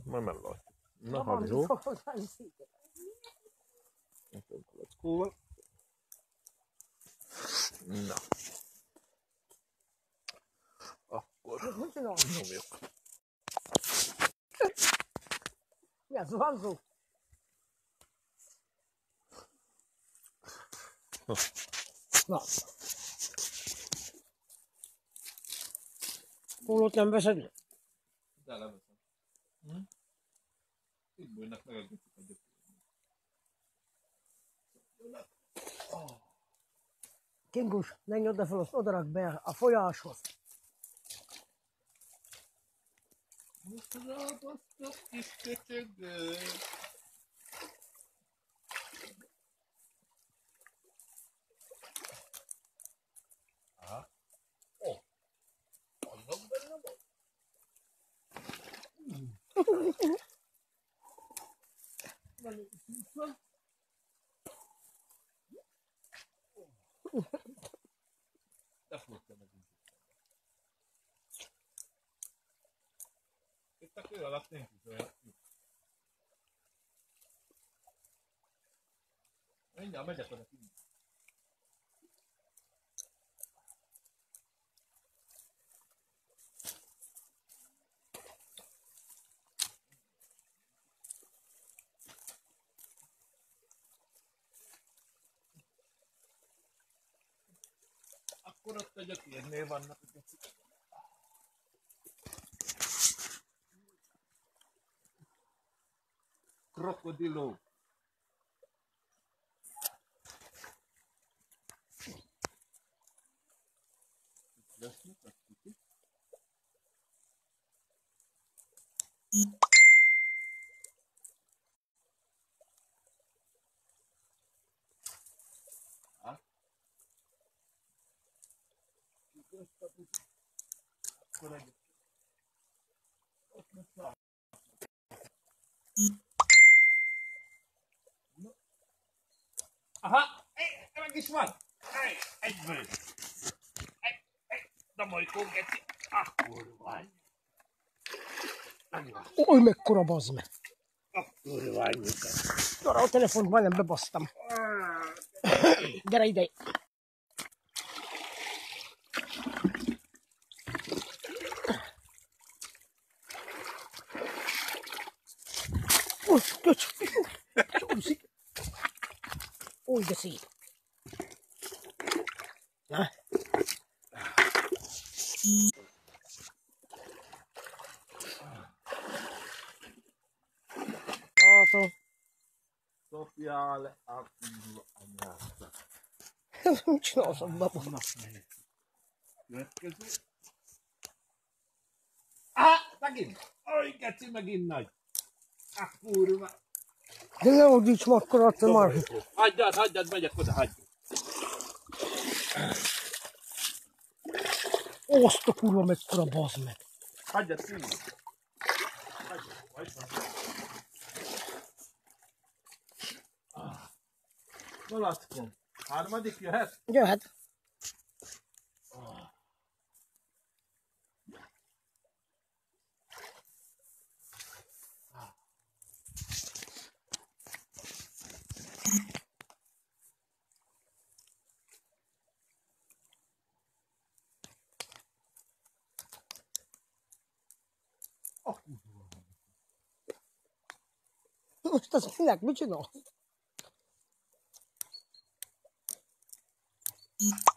Majd mellajt. Na, hagyó. Na. Akkor nyomjuk. Mi az vanzó? Na. Pólót nem veszed le? De leveszem. Itt bújnak meg a götök. Kingus, ne nyomd fel, azt odarak be a folyáshoz. Most rábasztok kis köcsögöt. Aha. Ó, annak benne van. De fogta megint. Itt a kő alatt nincs is olyan. Mindjárt megyek oda ki. Akkor ott a gyökérnél vannak a gecik. Krokodiló. Itt lesznek a kicsit. Akkor egy. Ott most van. Aha! Meg is van! Egyből! Na majd kongeci! Akkor van! Oly mekkora bazd meg! Akkor van! Gyere, a telefont majdnem bebasztam. Gyere ide! Csúszik! Úgy de szép! Na? Látom. Szopjál le a kurva anyádat. Mit csinálsz a baba? Következő. Megint! Oly, geci, megint nagy! Kurva! De ne ordíts makkora, te már! Hagyjad, megyek oda, hagyjad! Azt a kurva mekkora bazd meg! Hagyjad, szívni! Hagyjad. Na, Lackom, harmadik jöhet? Jöhet! Most az minek? Mit csinál?